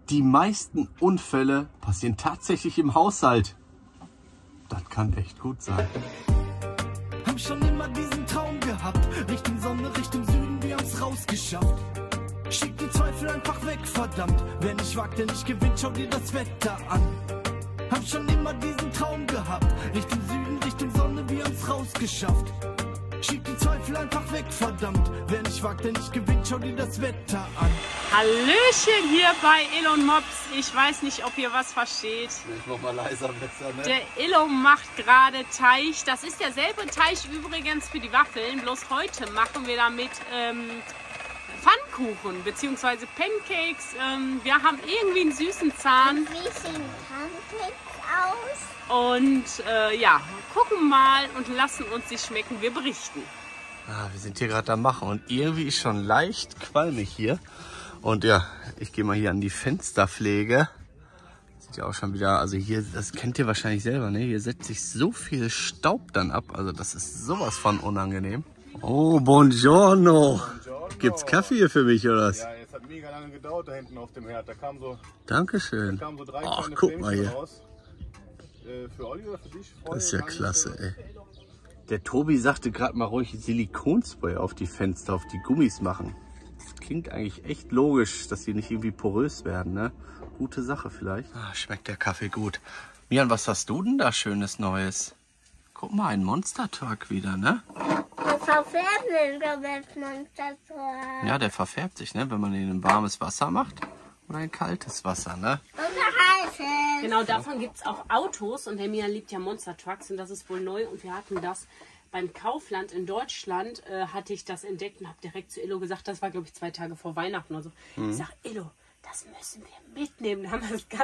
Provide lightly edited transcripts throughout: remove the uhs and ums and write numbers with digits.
Die meisten Unfälle passieren tatsächlich im Haushalt. Das kann echt gut sein. Hab schon immer diesen Traum gehabt. Richtung Sonne, Richtung Süden, wir haben's rausgeschafft. Schick die Zweifel einfach weg, verdammt. Wer nicht wagt, der nicht gewinnt, schau dir das Wetter an. Hab schon immer diesen Traum gehabt. Richtung Süden, Richtung Sonne, wir haben's rausgeschafft. Schick die Zweifel einfach weg, verdammt. Wer nicht wagt, der nicht gewinnt, schau dir das Wetter an. Hallöchen hier bei Illo und Mops. Ich weiß nicht, ob ihr was versteht. Ich mach mal leiser besser, ne? Der Illo macht gerade Teig. Das ist derselbe Teig übrigens für die Waffeln. Bloß heute machen wir damit Pfannkuchen bzw. Pancakes. Wir haben irgendwie einen süßen Zahn. Wie sehen Pancakes aus? Und ja, gucken mal und lassen uns die schmecken. Wir berichten. Wir sind hier gerade am Machen und irgendwie ist schon leicht qualmig hier. Und ja, ich gehe mal hier an die Fensterpflege. Sieht ja auch schon wieder, also hier, das kennt ihr wahrscheinlich selber, ne? Hier setzt sich so viel Staub dann ab. Also das ist sowas von unangenehm. Oh, buongiorno. Gibt's Kaffee hier für mich oder was? Ja, es hat mega lange gedauert da hinten auf dem Herd. Da kamen so Dankeschön. 3 Ach, kleine guck mal hier. raus. Für Oliver, für dich. Das ist ja klasse, ey. Der Tobi sagte gerade mal ruhig Silikonspray auf die Fenster, auf die Gummis machen. Das klingt eigentlich echt logisch, dass die nicht irgendwie porös werden, ne? Gute Sache vielleicht. Schmeckt der Kaffee gut. Mian, was hast du denn da Schönes Neues? Guck mal, ein Monster Truck wieder, ne? Das verfärbt sich, glaube ich, Monster Truck. Ja, der verfärbt sich, ne? Wenn man ihn in warmes Wasser macht oder in kaltes Wasser, ne? Und heißes. Genau, davon gibt es auch Autos und der Mian liebt ja Monster Trucks und das ist wohl neu und wir hatten das beim Kaufland in Deutschland, hatte ich das entdeckt und habe direkt zu Illo gesagt, das war glaube ich 2 Tage vor Weihnachten oder so. Ich sage, Illo, das müssen wir mitnehmen. Da haben wir das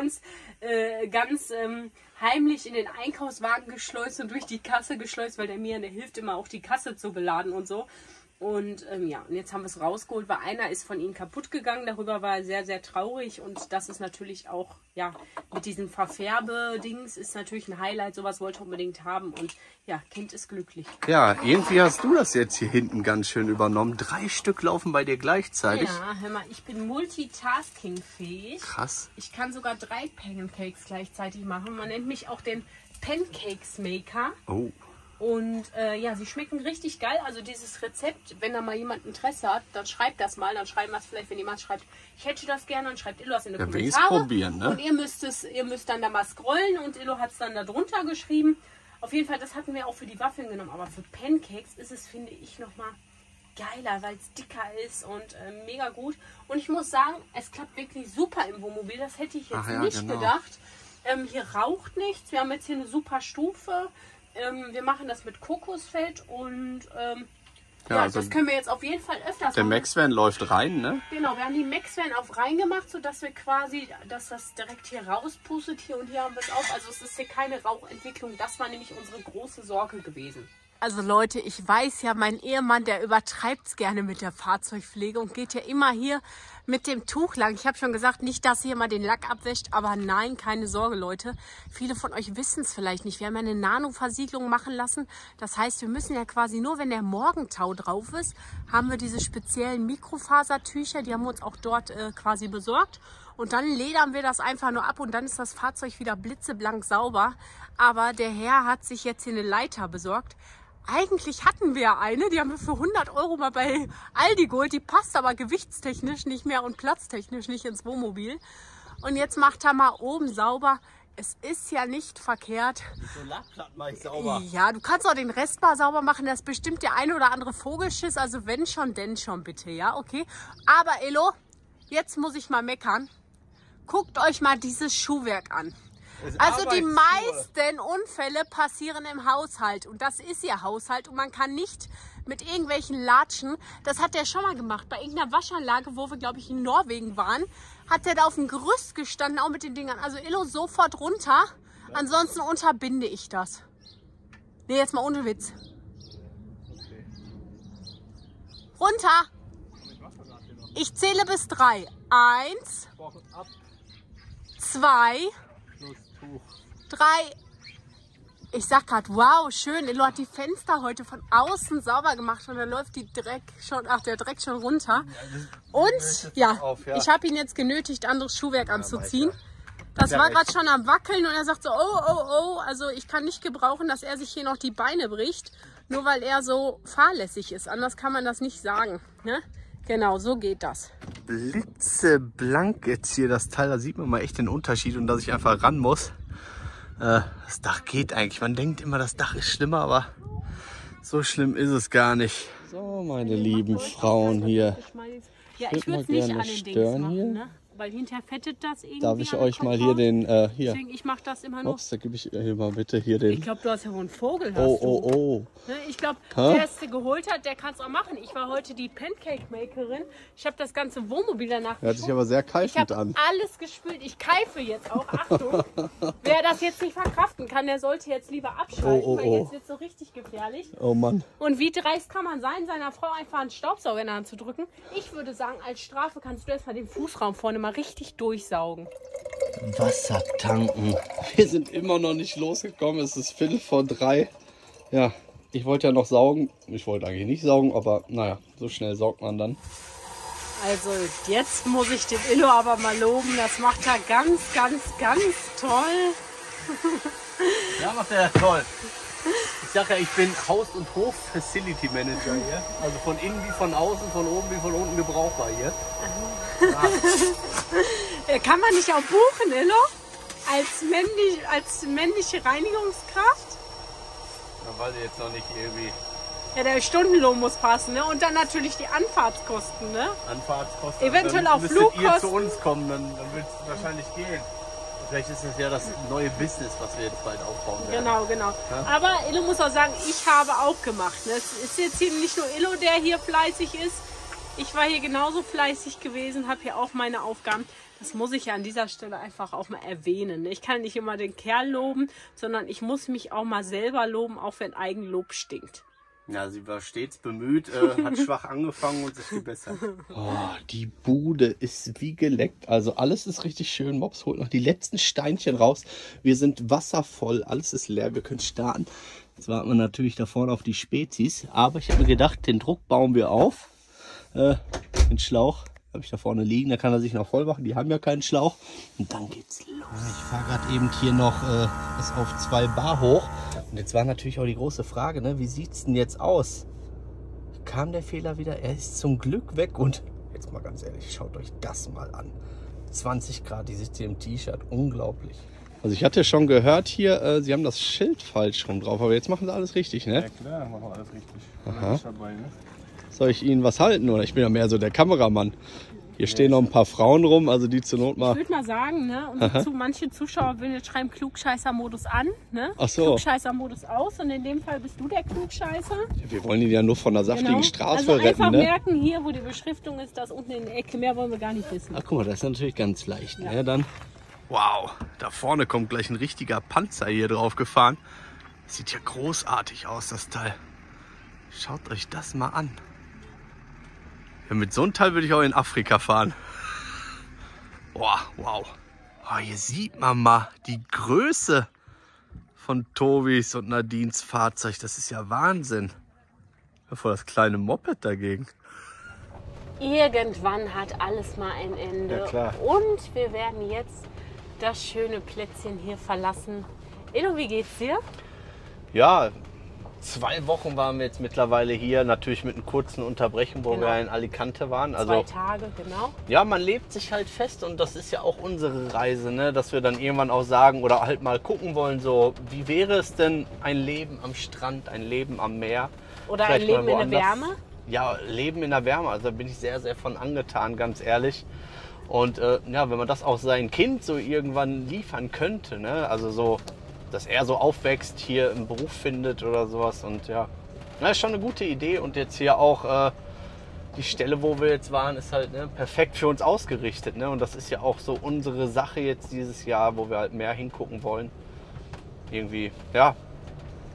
ganz heimlich in den Einkaufswagen geschleust und durch die Kasse geschleust, weil der Mian, der hilft immer auch die Kasse zu beladen und so. Und ja, und jetzt haben wir es rausgeholt, weil einer ist von ihnen kaputt gegangen. Darüber war er sehr, sehr traurig. Und das ist natürlich auch, ja, mit diesen Verfärbe-Dings ist natürlich ein Highlight. Sowas wollte er unbedingt haben. Und ja, Kind ist glücklich. Ja, irgendwie hast du das jetzt hier hinten ganz schön übernommen. 3 Stück laufen bei dir gleichzeitig. Ja, hör mal, ich bin multitaskingfähig. Krass. Ich kann sogar 3 Pancakes gleichzeitig machen. Man nennt mich auch den Pancakes Maker. Oh. Und ja, sie schmecken richtig geil. Also dieses Rezept, wenn da mal jemand Interesse hat, dann schreibt das mal. Dann schreiben wir es vielleicht, wenn jemand schreibt, ich hätte das gerne, dann schreibt Illo das in die Kommentare. Probieren, ne? Und ihr müsst dann da mal scrollen und Illo hat es dann da drunter geschrieben. Auf jeden Fall, das hatten wir auch für die Waffeln genommen. Aber für Pancakes ist es, finde ich, nochmal geiler, weil es dicker ist und mega gut. Und ich muss sagen, es klappt wirklich super im Wohnmobil. Das hätte ich jetzt nicht gedacht. Hier raucht nichts. Wir haben jetzt hier eine super Stufe. Wir machen das mit Kokosfett und ja, also das können wir jetzt auf jeden Fall öfters Der machen. Maxvan läuft rein, ne? Genau, wir haben die Maxvan auf rein gemacht, sodass wir quasi, dass das direkt hier rauspustet. Hier und hier haben wir es auch. Also es ist hier keine Rauchentwicklung. Das war nämlich unsere große Sorge gewesen. Also Leute, ich weiß ja, mein Ehemann, der übertreibt es gerne mit der Fahrzeugpflege und geht ja immer hier mit dem Tuch lang. Ich habe schon gesagt, nicht, dass ihr mal den Lack abwäscht, aber nein, keine Sorge, Leute. Viele von euch wissen es vielleicht nicht. Wir haben ja eine Nano-Versiegelung machen lassen. Das heißt, wir müssen ja quasi nur, wenn der Morgentau drauf ist, haben wir diese speziellen Mikrofasertücher, die haben wir uns auch dort quasi besorgt. Und dann ledern wir das einfach nur ab und dann ist das Fahrzeug wieder blitzeblank sauber. Aber der Herr hat sich jetzt hier eine Leiter besorgt. Eigentlich hatten wir eine, die haben wir für 100 € mal bei Aldi geholt. Die passt aber gewichtstechnisch nicht mehr und platztechnisch nicht ins Wohnmobil. Und jetzt macht er mal oben sauber. Es ist ja nicht verkehrt. So Lackplatten mache ich sauber. Ja, du kannst auch den Rest mal sauber machen. Das ist bestimmt der eine oder andere Vogelschiss. Also wenn schon, denn schon bitte, ja, okay. Aber Illo, jetzt muss ich mal meckern. Guckt euch mal dieses Schuhwerk an. Also die meisten Unfälle passieren im Haushalt und das ist ihr Haushalt und man kann nicht mit irgendwelchen Latschen, das hat er schon mal gemacht, bei irgendeiner Waschanlage, wo wir glaube ich in Norwegen waren, hat er da auf dem Gerüst gestanden, auch mit den Dingern. Also Illo, sofort runter, ansonsten unterbinde ich das. Nee, jetzt mal ohne Witz. Runter! Ich zähle bis 3. 1, 2, 3. Ich sag gerade, wow, schön. Illo hat die Fenster heute von außen sauber gemacht und dann läuft der Dreck schon runter. Und ja, ich habe ihn jetzt genötigt, anderes Schuhwerk anzuziehen. Das war gerade schon am Wackeln und er sagt so, oh, also ich kann nicht gebrauchen, dass er sich hier noch die Beine bricht, nur weil er so fahrlässig ist. Anders kann man das nicht sagen. Ne? Genau, so geht das. Blitzeblank jetzt hier das Teil, da sieht man mal echt den Unterschied und dass ich einfach ran muss. Das Dach geht eigentlich. Man denkt immer, das Dach ist schlimmer, aber so schlimm ist es gar nicht. So, meine lieben Frauen hier. Ja, ich würde es nicht an den Dings machen, ne? Weil hinterher fettet das irgendwie. Darf ich euch mal hier den, hier. Deswegen, ich mache das immer noch. Ups, da gebe ich hier mal bitte hier den. Ich glaube, du hast ja wohl einen Vogel. Oh. Ne? Ich glaube, der es geholt hat, der kann es auch machen. Ich war heute die Pancake-Makerin. Ich habe das ganze Wohnmobil danach Hört sich aber sehr keifend an. Ich habe alles gespült. Ich keife jetzt auch. Achtung, wer das jetzt nicht verkraften kann, der sollte jetzt lieber abschalten, weil jetzt wird es so richtig gefährlich. Oh Mann. Und wie dreist kann man sein, seiner Frau einfach einen Staubsauger in die Hand zu drücken? Ich würde sagen, als Strafe kannst du erstmal den Fußraum vorne mal richtig durchsaugen. Wasser tanken. Wir sind immer noch nicht losgekommen. Es ist 2:45. Ja, ich wollte ja noch saugen. Ich wollte eigentlich nicht saugen, aber naja, so schnell saugt man dann. Also jetzt muss ich den Illo aber mal loben. Das macht er ganz toll. Ja, macht er toll. Ich sage ja, ich bin Haus- und Hof-Facility Manager hier. Also von innen wie von außen, von oben wie von unten gebrauchbar hier. Kann man nicht auch buchen, Illo? Als männliche Reinigungskraft? Dann weiß ich jetzt noch nicht irgendwie. Ja, der Stundenlohn muss passen, ne? Und dann natürlich die Anfahrtskosten, ne? Anfahrtskosten. Eventuell auch Flugkosten. Ihr zu Flugkosten. uns kommen, dann wird es wahrscheinlich gehen. Vielleicht ist das ja das neue Business, was wir jetzt bald aufbauen werden. Genau. Ja? Aber Illo muss auch sagen, ich habe auch gemacht. Ne? Es ist jetzt hier nicht nur Illo, der hier fleißig ist. Ich war hier genauso fleißig gewesen, habe hier auch meine Aufgaben. Das muss ich ja an dieser Stelle einfach auch mal erwähnen. Ne? Ich kann nicht immer den Kerl loben, sondern ich muss mich auch mal selber loben, auch wenn Eigenlob stinkt. Ja, sie war stets bemüht, hat schwach angefangen und sich gebessert. Oh, die Bude ist wie geleckt. Also alles ist richtig schön. Mops holt noch die letzten Steinchen raus. Wir sind wasservoll. Alles ist leer. Wir können starten. Jetzt warten wir natürlich da vorne auf die Spezies. Aber ich habe mir gedacht, den Druck bauen wir auf. Den Schlauch habe ich da vorne liegen. Da kann er sich noch voll machen. Die haben ja keinen Schlauch. Und dann geht's los. Ich fahre gerade eben hier noch bis auf 2 Bar hoch. Und jetzt war natürlich auch die große Frage, ne? Wie sieht es denn jetzt aus? Kam der Fehler wieder? Er ist zum Glück weg. Und jetzt mal ganz ehrlich, schaut euch das mal an. 20 Grad, die sitzt hier im T-Shirt. Unglaublich. Also ich hatte schon gehört hier, sie haben das Schild falsch rum drauf. Aber jetzt machen sie alles richtig, ne? Ja klar, machen wir alles richtig. Aha. Dabei, ne? Soll ich Ihnen was halten? Oder ich bin ja mehr so der Kameramann. Hier stehen noch ein paar Frauen rum, also die zur Not mal... Ich würde mal sagen, ne, manche Zuschauer würden jetzt schreiben Klugscheißer-Modus an, ne? Ach so. Klugscheißer-Modus aus und in dem Fall bist du der Klugscheißer. Ja, wir wollen ihn ja nur von der saftigen Straße also retten, einfach ne? merken hier, wo die Beschriftung ist, das unten in der Ecke, mehr wollen wir gar nicht wissen. Ach guck mal, das ist natürlich ganz leicht, ne? Dann... Wow, da vorne kommt gleich ein richtiger Panzer hier drauf gefahren. Sieht ja großartig aus, das Teil. Schaut euch das mal an. Ja, mit so einem Teil würde ich auch in Afrika fahren. Boah, wow. Oh, hier sieht man mal die Größe von Tobis und Nadines Fahrzeug. Das ist ja Wahnsinn. Vor das kleine Moped dagegen. Irgendwann hat alles mal ein Ende. Ja, klar. Und wir werden jetzt das schöne Plätzchen hier verlassen. Illo, wie geht's dir? Ja, 2 Wochen waren wir jetzt mittlerweile hier, natürlich mit einer kurzen Unterbrechung, wo wir in Alicante waren. 2 Tage, genau. Ja, man lebt sich halt fest und das ist ja auch unsere Reise, ne? Dass wir dann irgendwann auch sagen oder halt mal gucken wollen, so wie wäre es denn ein Leben am Strand, ein Leben am Meer? Oder Vielleicht ein Leben mal in der Wärme? Ja, Leben in der Wärme, also da bin ich sehr, sehr von angetan, ganz ehrlich. Und ja, wenn man das auch sein Kind so irgendwann liefern könnte, ne? Also so, dass er so aufwächst, hier einen Beruf findet oder sowas. Und ja, das ist schon eine gute Idee. Und jetzt hier auch die Stelle, wo wir jetzt waren, ist halt perfekt für uns ausgerichtet. Ne? Und das ist ja auch so unsere Sache jetzt dieses Jahr, wo wir halt mehr hingucken wollen. Irgendwie, ja,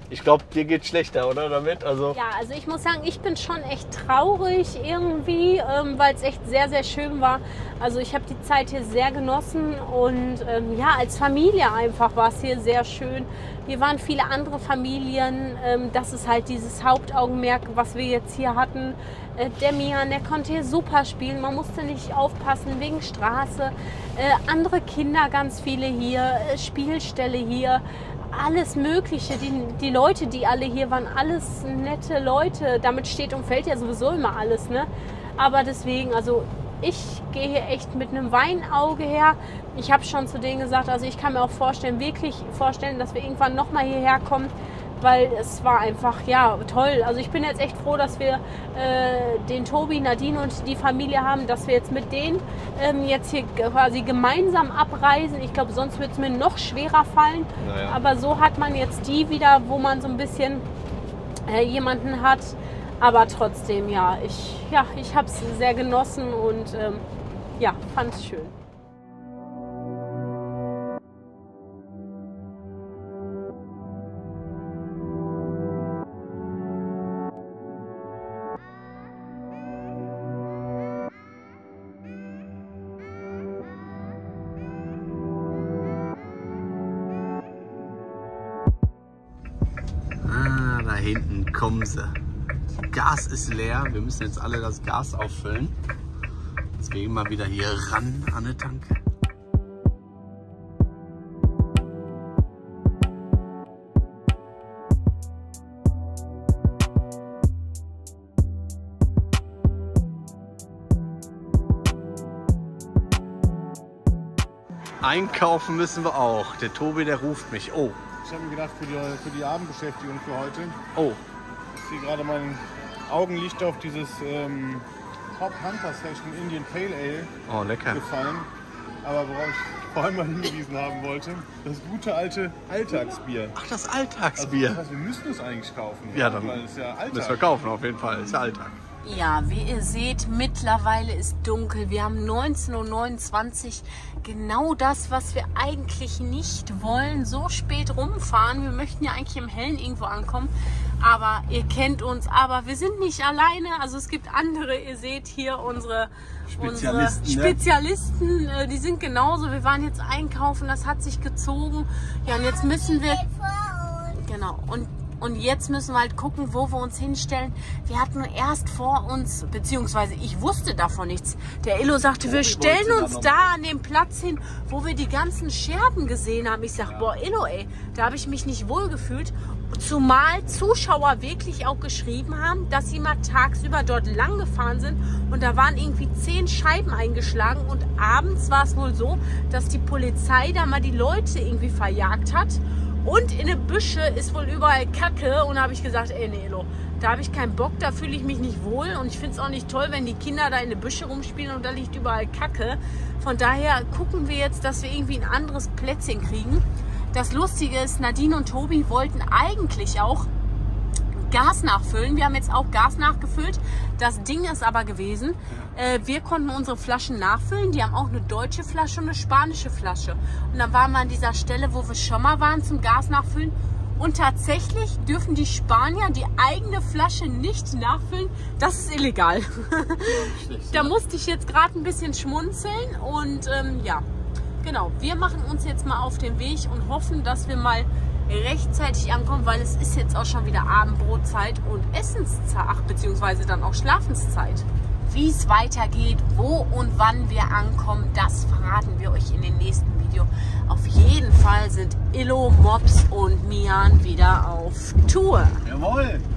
Ich glaube, dir geht schlechter, oder damit? Also Ja, also ich muss sagen, ich bin schon echt traurig irgendwie, weil es echt sehr, sehr schön war. Also ich habe die Zeit hier sehr genossen und ja, als Familie einfach war es hier sehr schön. Hier waren viele andere Familien. Das ist halt dieses Hauptaugenmerk, was wir jetzt hier hatten. Der Mian, der konnte hier super spielen. Man musste nicht aufpassen wegen Straße. Andere Kinder, ganz viele hier. Spielstelle hier. Alles Mögliche. Die Leute, die alle hier waren, alles nette Leute. Damit steht und fällt ja sowieso immer alles, ne? Aber deswegen, also ich gehe hier echt mit einem Weinauge her. Ich habe schon zu denen gesagt, also ich kann mir auch wirklich vorstellen, dass wir irgendwann nochmal hierher kommen, weil es war einfach, ja, toll. Also ich bin jetzt echt froh, dass wir den Tobi, Nadine und die Familie haben, dass wir jetzt mit denen jetzt hier quasi gemeinsam abreisen. Ich glaube, sonst würde es mir noch schwerer fallen. Naja. Aber so hat man jetzt die wieder, wo man so ein bisschen jemanden hat. Aber trotzdem, ja, ich habe es sehr genossen und ja, fand es schön. Ah, da hinten kommen sie. Gas ist leer. Wir müssen jetzt alle das Gas auffüllen. Deswegen mal wieder hier ran an eine Tanke. Einkaufen müssen wir auch. Der Tobi, der ruft mich. Oh. Ich habe mir gedacht, für die Abendbeschäftigung für heute Oh. ist hier gerade mein Augenlicht auf dieses Hop Hunter Session Indian Pale Ale Oh, lecker. gefallen. Aber worauf ich vor allem mal hingewiesen haben wollte, das gute alte Alltagsbier. Ach, das Also, Alltagsbier. das heißt, wir müssen es eigentlich kaufen. Ja, dann weil es ja Alltag. müssen wir kaufen auf jeden Fall. Ist ja Alltag. Ja, wie ihr seht, mittlerweile ist dunkel. Wir haben 19:29 Uhr. Genau das, was wir eigentlich nicht wollen. So spät rumfahren. Wir möchten ja eigentlich im Hellen irgendwo ankommen. Aber ihr kennt uns. Aber wir sind nicht alleine. Also es gibt andere. Ihr seht hier unsere Spezialisten. Ne? Die sind genauso. Wir waren jetzt einkaufen. Das hat sich gezogen. Ja, und jetzt müssen wir... Genau. Und jetzt müssen wir halt gucken, wo wir uns hinstellen. Wir hatten erst vor uns, beziehungsweise ich wusste davon nichts. Der Illo sagte, wir stellen uns da an den Platz hin, wo wir die ganzen Scherben gesehen haben. Ich sag, boah, Illo, ey, da habe ich mich nicht wohl gefühlt. Zumal Zuschauer wirklich auch geschrieben haben, dass sie mal tagsüber dort lang gefahren sind und da waren irgendwie 10 Scheiben eingeschlagen und abends war es wohl so, dass die Polizei da mal die Leute irgendwie verjagt hat. Und in den Büsche ist wohl überall Kacke. Und da habe ich gesagt, ey, nee, da habe ich keinen Bock, da fühle ich mich nicht wohl. Und ich finde es auch nicht toll, wenn die Kinder da in den Büsche rumspielen und da liegt überall Kacke. Von daher gucken wir jetzt, dass wir irgendwie ein anderes Plätzchen kriegen. Das Lustige ist, Nadine und Tobi wollten eigentlich auch Gas nachfüllen. Wir haben jetzt auch Gas nachgefüllt. Das Ding ist aber gewesen, wir konnten unsere Flaschen nachfüllen. Die haben auch eine deutsche Flasche und eine spanische Flasche. Und dann waren wir an dieser Stelle, wo wir schon mal waren zum Gas nachfüllen. Und tatsächlich dürfen die Spanier die eigene Flasche nicht nachfüllen. Das ist illegal. Da musste ich jetzt gerade ein bisschen schmunzeln. Und ja, genau. Wir machen uns jetzt mal auf den Weg und hoffen, dass wir mal rechtzeitig ankommen, weil es ist jetzt auch schon wieder Abendbrotzeit und Essenszeit, beziehungsweise dann auch Schlafenszeit. Wie es weitergeht, wo und wann wir ankommen, das verraten wir euch in dem nächsten Video. Auf jeden Fall sind Illo, Mops und Mian wieder auf Tour. Jawohl!